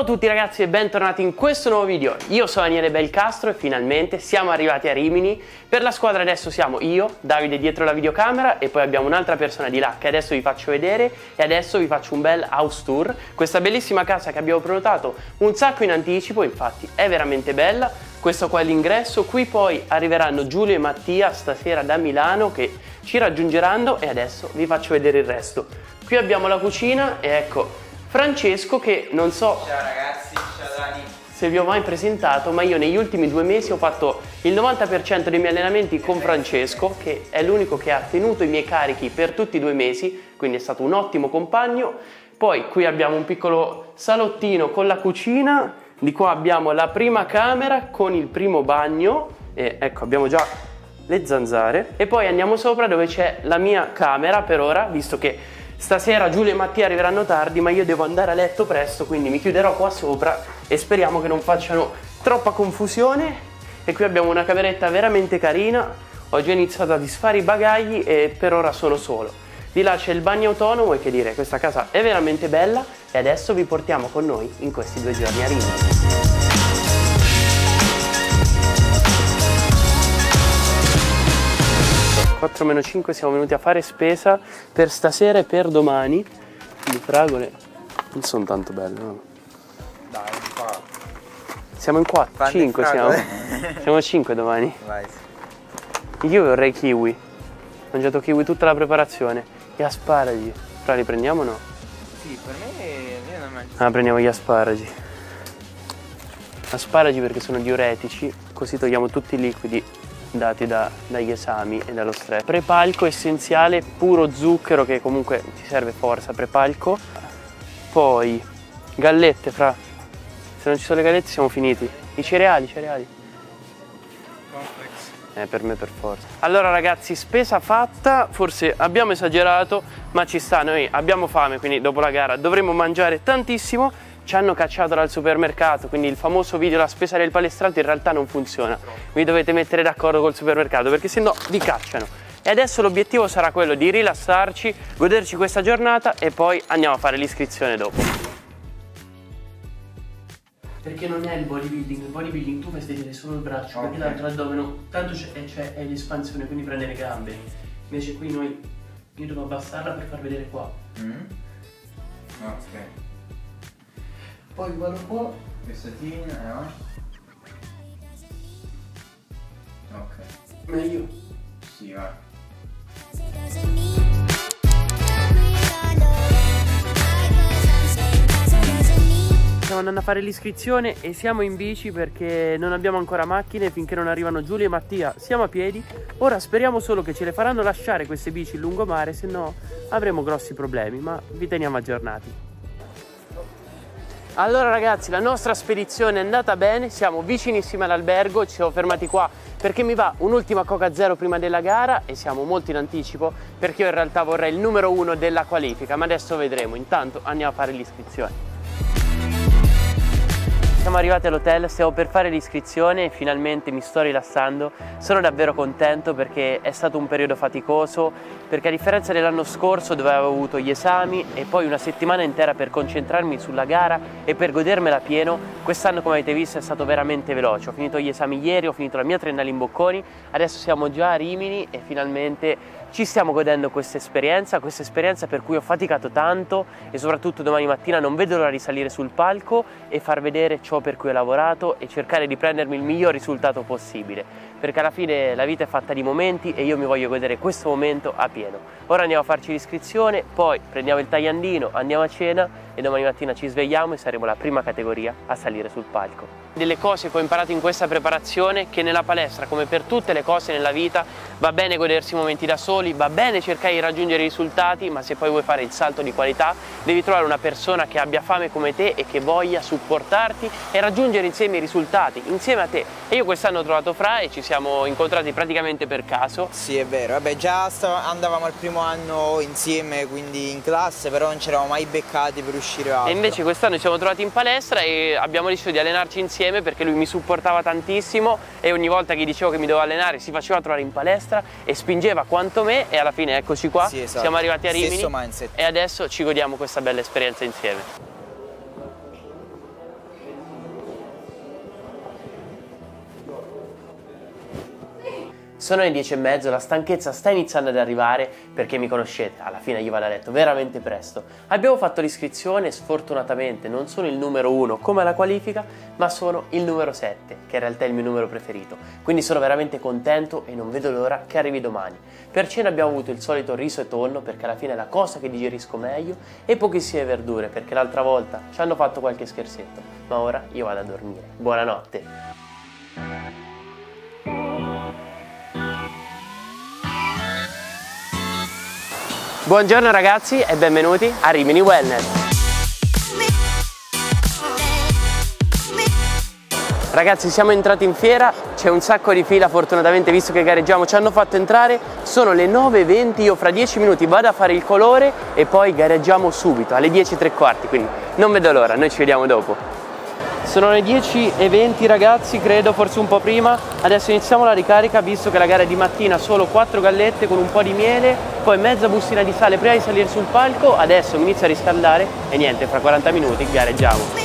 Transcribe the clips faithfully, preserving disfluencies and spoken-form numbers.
a tutti ragazzi e bentornati in questo nuovo video. Io sono Daniele Belcastro e finalmente siamo arrivati a Rimini. Per la squadra adesso siamo io, Davide dietro la videocamera e poi abbiamo un'altra persona di là che adesso vi faccio vedere e adesso vi faccio un bel house tour. Questa bellissima casa che abbiamo prenotato un sacco in anticipo, infatti è veramente bella. Questo qua è l'ingresso, qui poi arriveranno Giulio e Mattia stasera da Milano che ci raggiungeranno e adesso vi faccio vedere il resto. Qui abbiamo la cucina e ecco Francesco che non so ciao ragazzi, ciao Dani. Se vi ho mai presentato, ma io negli ultimi due mesi ho fatto il novanta per cento dei miei allenamenti con Francesco, che è l'unico che ha tenuto i miei carichi per tutti i due mesi, quindi è stato un ottimo compagno. Poi qui abbiamo un piccolo salottino con la cucina, di qua abbiamo la prima camera con il primo bagno e ecco abbiamo già le zanzare e poi andiamo sopra dove c'è la mia camera per ora, visto che stasera Giulio e Mattia arriveranno tardi, ma io devo andare a letto presto, quindi mi chiuderò qua sopra e speriamo che non facciano troppa confusione. E qui abbiamo una cameretta veramente carina, ho già iniziato a disfare i bagagli e per ora sono solo. Di là c'è il bagno autonomo e che dire, questa casa è veramente bella e adesso vi portiamo con noi in questi due giorni a Rimini. quattro meno cinque siamo venuti a fare spesa per stasera e per domani. Le fragole non sono tanto belle, no? Dai, qua. Siamo in quattro, cinque siamo. Siamo cinque domani. Vai. Io vorrei kiwi. Ho mangiato kiwi tutta la preparazione. Gli asparagi. Fra li prendiamo o no? Sì, per me io non mangio. Ah, prendiamo gli asparagi. Asparagi perché sono diuretici, così togliamo tutti i liquidi dati da, dagli esami e dallo stress. Prepalco essenziale, puro zucchero che comunque ti serve forza, prepalco. Poi gallette, fra. Se non ci sono le gallette siamo finiti. I cereali, cereali. Eh, per me per forza. Allora ragazzi, spesa fatta, forse abbiamo esagerato, ma ci sta, noi abbiamo fame, quindi dopo la gara dovremo mangiare tantissimo. Ci hanno cacciato dal supermercato, quindi il famoso video la spesa del palestrante in realtà non funziona. Vi dovete mettere d'accordo col supermercato perché sennò vi cacciano. E adesso l'obiettivo sarà quello di rilassarci, goderci questa giornata e poi andiamo a fare l'iscrizione dopo. Perché non è il bodybuilding, il bodybuilding tu fai vedere solo il braccio, okay. Perché l'altro addome tanto c'è l'espansione, quindi prende le gambe. Invece qui noi, io devo abbassarla per far vedere qua. Mm. Ok. Poi vado qua. Pezzettini, no? Ok. Meglio? Sì, va. Stiamo andando a fare l'iscrizione e siamo in bici perché non abbiamo ancora macchine finché non arrivano Giulio e Mattia. Siamo a piedi. Ora speriamo solo che ce le faranno lasciare queste bici in lungomare, se no avremo grossi problemi, ma vi teniamo aggiornati. Allora ragazzi, la nostra spedizione è andata bene, siamo vicinissimi all'albergo, ci siamo fermati qua perché mi va un'ultima Coca Zero prima della gara e siamo molto in anticipo perché io in realtà vorrei il numero uno della qualifica, ma adesso vedremo, intanto andiamo a fare l'iscrizione. Siamo arrivati all'hotel, stiamo per fare l'iscrizione e finalmente mi sto rilassando. Sono davvero contento perché è stato un periodo faticoso, perché a differenza dell'anno scorso dove avevo avuto gli esami e poi una settimana intera per concentrarmi sulla gara e per godermela pieno, quest'anno come avete visto è stato veramente veloce. Ho finito gli esami ieri, ho finito la mia triennale in Bocconi, adesso siamo già a Rimini e finalmente ci stiamo godendo questa esperienza, questa esperienza per cui ho faticato tanto e soprattutto domani mattina non vedo l'ora di salire sul palco e far vedere ciò per cui ho lavorato e cercare di prendermi il miglior risultato possibile, perché alla fine la vita è fatta di momenti e io mi voglio godere questo momento a pieno. Ora andiamo a farci l'iscrizione, poi prendiamo il tagliandino, andiamo a cena e domani mattina ci svegliamo e saremo la prima categoria a salire sul palco. Delle cose che ho imparato in questa preparazione, che nella palestra, come per tutte le cose nella vita, va bene godersi i momenti da soli, va bene cercare di raggiungere i risultati, ma se poi vuoi fare il salto di qualità devi trovare una persona che abbia fame come te e che voglia supportarti e raggiungere insieme i risultati, insieme a te. E io quest'anno ho trovato Fra e ci siamo incontrati praticamente per caso. Sì, è vero, vabbè, già andavamo al primo anno insieme, quindi in classe, però non ci eravamo mai beccati per uscire altro. E invece quest'anno ci siamo trovati in palestra e abbiamo deciso di allenarci insieme perché lui mi supportava tantissimo e ogni volta che gli dicevo che mi dovevo allenare si faceva trovare in palestra e spingeva quanto me e alla fine eccoci qua, sì, esatto. Siamo arrivati a Rimini Stesso mindset. E adesso ci godiamo questa bella esperienza insieme. Sono le dieci e mezzo, la stanchezza sta iniziando ad arrivare perché mi conoscete, alla fine io vado a letto veramente presto. Abbiamo fatto l'iscrizione, sfortunatamente non sono il numero uno come alla qualifica, ma sono il numero sette, che in realtà è il mio numero preferito. Quindi sono veramente contento e non vedo l'ora che arrivi domani. Per cena abbiamo avuto il solito riso e tonno, perché alla fine è la cosa che digerisco meglio, e pochissime verdure, perché l'altra volta ci hanno fatto qualche scherzetto. Ma ora io vado a dormire. Buonanotte! Buongiorno ragazzi e benvenuti a Rimini Wellness. Ragazzi, siamo entrati in fiera, c'è un sacco di fila, fortunatamente visto che gareggiamo ci hanno fatto entrare, sono le nove e venti, io fra dieci minuti vado a fare il colore e poi gareggiamo subito alle dieci e tre quarti, quindi non vedo l'ora, noi ci vediamo dopo. Sono le dieci e venti ragazzi, credo, forse un po' prima. Adesso iniziamo la ricarica, visto che la gara è di mattina, solo quattro gallette con un po' di miele, poi mezza bustina di sale prima di salire sul palco. Adesso mi inizio a riscaldare e niente, fra quaranta minuti gareggiamo.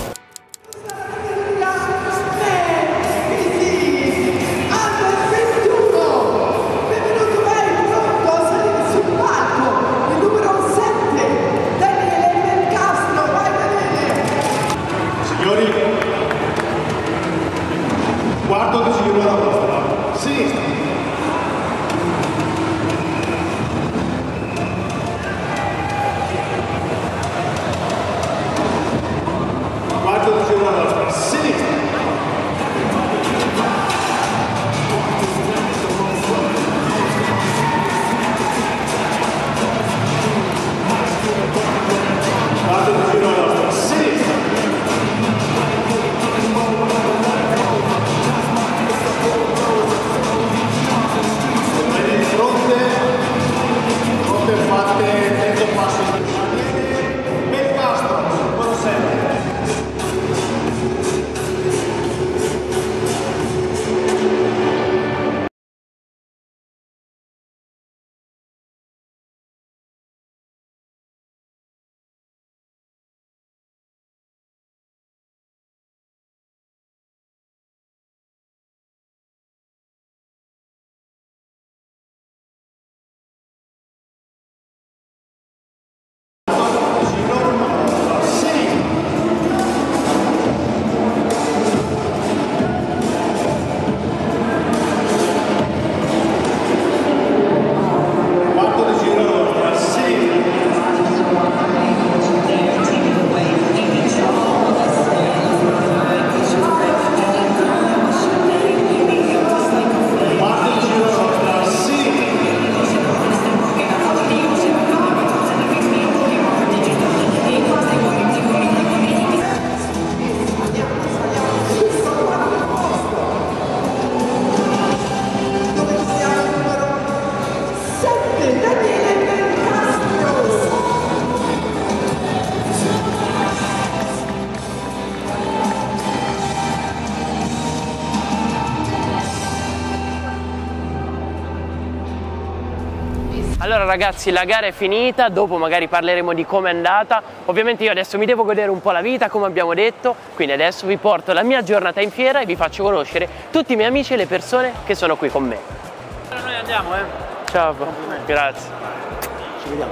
Quarto di giro la vostra, sinistra. Quarto di giro la vostra, sinistra. Quarto di giro la vostra, sinistra. Allora ragazzi, la gara è finita, dopo magari parleremo di come è andata. Ovviamente io adesso mi devo godere un po' la vita, come abbiamo detto, quindi adesso vi porto la mia giornata in fiera e vi faccio conoscere tutti i miei amici e le persone che sono qui con me. Allora noi andiamo, eh? Ciao, grazie. Ci vediamo.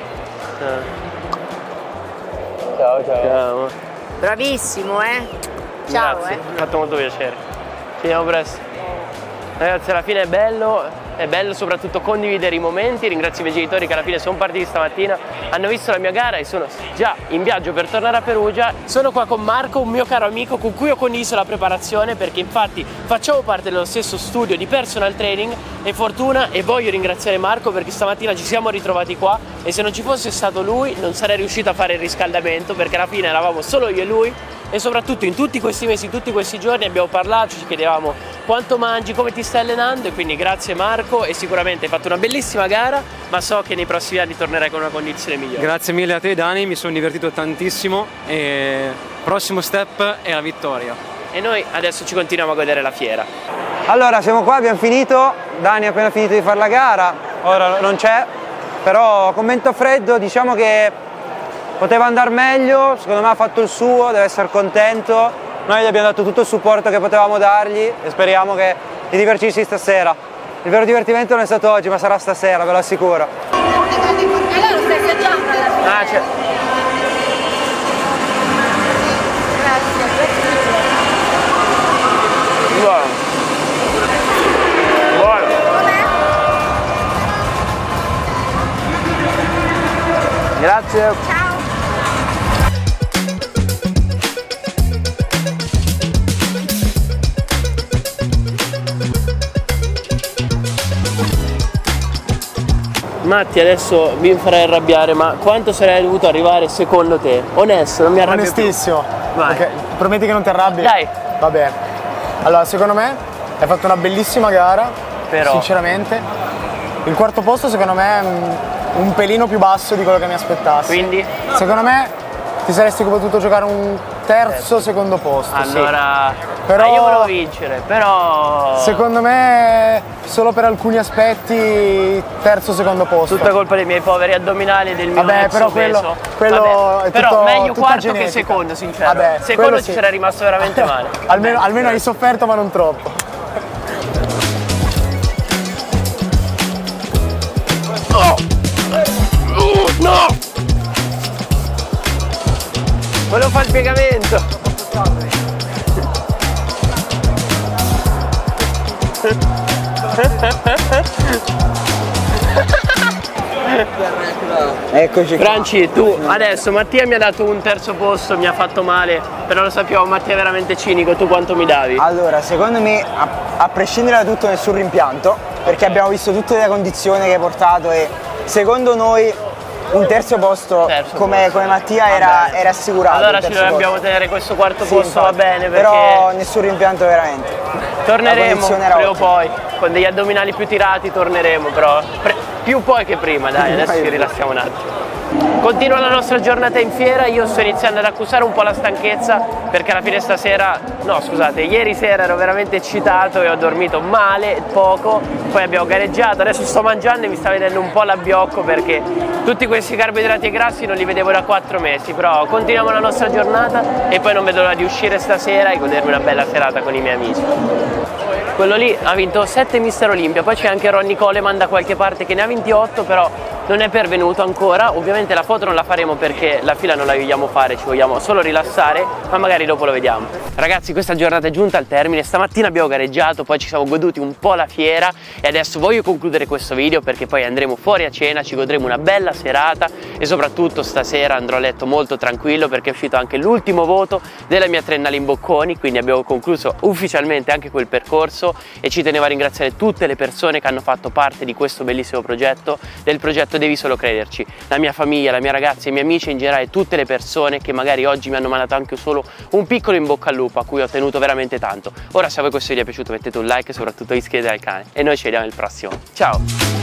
Ciao, ciao. Ciao. Bravissimo, eh? Ciao, Grazie, eh. mi ha fatto molto piacere. Ci vediamo presto. Ragazzi, alla fine è bello. È bello soprattutto condividere i momenti. Ringrazio i miei genitori che alla fine sono partiti stamattina, hanno visto la mia gara e sono già in viaggio per tornare a Perugia. Sono qua con Marco, un mio caro amico con cui ho condiviso la preparazione, perché infatti facciamo parte dello stesso studio di personal training e fortuna, e voglio ringraziare Marco perché stamattina ci siamo ritrovati qua e se non ci fosse stato lui non sarei riuscito a fare il riscaldamento, perché alla fine eravamo solo io e lui. E soprattutto in tutti questi mesi, tutti questi giorni abbiamo parlato, ci chiedevamo quanto mangi, come ti stai allenando, e quindi grazie Marco, e sicuramente hai fatto una bellissima gara, ma so che nei prossimi anni tornerai con una condizione migliore. Grazie mille a te Dani, mi sono divertito tantissimo e prossimo step è la vittoria. E noi adesso ci continuiamo a godere la fiera. Allora siamo qua, abbiamo finito, Dani ha appena finito di fare la gara, ora non c'è, però commento freddo, diciamo che poteva andare meglio, secondo me ha fatto il suo, deve essere contento. Noi gli abbiamo dato tutto il supporto che potevamo dargli e speriamo che di divertirsi stasera. il vero divertimento non è stato oggi, ma sarà stasera, ve lo assicuro. Allora lo stai assaggiando alla fine? Ah, c'è. Grazie. Buono. Buono. Com'è? Grazie. Ciao. Matti, adesso mi farai arrabbiare, ma quanto sarei dovuto arrivare secondo te? Onesto, non mi arrabbio più. Onestissimo. Vai. Ok, prometti che non ti arrabbi? Dai. Va bene. Allora, secondo me hai fatto una bellissima gara, Però. sinceramente. Il quarto posto secondo me è un, un pelino più basso di quello che mi aspettassi. Quindi? Secondo me ti saresti potuto giocare un terzo, secondo posto. sì. Allora, Però- ah, io volevo vincere, però Secondo me, solo per alcuni aspetti, terzo, secondo posto. tutta colpa dei miei poveri addominali e del mio Vabbè, mezzo però quello- peso. quello Vabbè, è però tutto- meglio tutta quarto genetica. che secondo, sincero. Vabbè, secondo quello ci sì. sarei rimasto veramente male. almeno, Vabbè, almeno hai sofferto, ma non troppo. No! Volevo fare il piegamento. Eccoci qua. Franci, tu adesso Mattia mi ha dato un terzo posto, mi ha fatto male, però lo sappiamo, Mattia è veramente cinico, tu quanto mi davi? Allora, secondo me, a, a prescindere da tutto, nessun rimpianto, perché abbiamo visto tutte le condizioni che hai portato e secondo noi un terzo posto Terzo come, posto. come Mattia Va era, bene. era assicurato. Allora il ci terzo dobbiamo posto. tenere questo quarto Sì, posto, va infatti. bene, perché Però nessun rimpianto veramente. La torneremo condizione era prima o ottima. poi, con degli addominali più tirati torneremo, però pre- più poi che prima, dai, adesso ci rilassiamo un attimo. Continua la nostra giornata in fiera, io sto iniziando ad accusare un po' la stanchezza perché alla fine stasera, no scusate, ieri sera ero veramente eccitato e ho dormito male, poco, poi abbiamo gareggiato, adesso sto mangiando e mi sta vedendo un po' l'abbiocco perché tutti questi carboidrati e grassi non li vedevo da quattro mesi, però continuiamo la nostra giornata e poi non vedo l'ora di uscire stasera e godermi una bella serata con i miei amici. Quello lì ha vinto sette Mister Olimpia, poi c'è anche Ronnie Coleman da qualche parte che ne ha vinti otto, però non è pervenuto ancora. Ovviamente la foto non la faremo perché la fila non la vogliamo fare, ci vogliamo solo rilassare, ma magari dopo lo vediamo. Ragazzi, questa giornata è giunta al termine, stamattina abbiamo gareggiato, poi ci siamo goduti un po' la fiera e adesso voglio concludere questo video perché poi andremo fuori a cena, ci godremo una bella serata e soprattutto stasera andrò a letto molto tranquillo perché è uscito anche l'ultimo voto della mia triennale in Bocconi, quindi abbiamo concluso ufficialmente anche quel percorso e ci tenevo a ringraziare tutte le persone che hanno fatto parte di questo bellissimo progetto, del progetto Devi Solo Crederci, la mia famiglia, la mia ragazza, i miei amici e in generale tutte le persone che magari oggi mi hanno mandato anche solo un piccolo in bocca al lupo a cui ho tenuto veramente tanto. Ora se a voi questo video è piaciuto mettete un like e soprattutto iscrivetevi al canale e noi ci vediamo nel prossimo. Ciao!